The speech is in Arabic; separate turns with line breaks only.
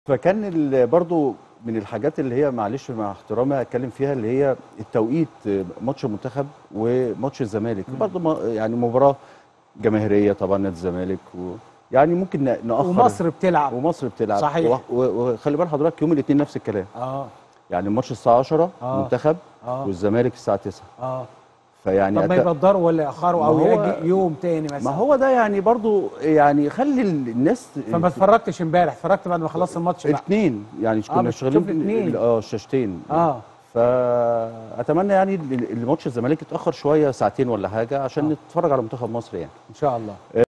فكان برضو من الحاجات اللي هي معلش مع احترامي اتكلم فيها اللي هي التوقيت، ماتش المنتخب وماتش الزمالك برضو يعني مباراه جماهيريه طبعا نادي الزمالك يعني ممكن ناخر
ومصر بتلعب.
ومصر بتلعب
صحيح.
وخلي بال حضرتك يوم الاثنين نفس الكلام. يعني الماتش الساعه 10 منتخب والزمالك الساعه 9. فيعني
طب ما يبدروا ولا ياخروا او يجي يوم تاني مثلا؟
ما هو ده يعني برضو يعني خلي الناس.
فما اتفرجتش امبارح، اتفرجت بعد ما خلصت الماتش بقى.
الاثنين يعني كنا شغالين الشاشتين. فاتمنى يعني الماتش الزمالك يتاخر شويه ساعتين ولا حاجه عشان نتفرج على منتخب مصر يعني
ان شاء الله.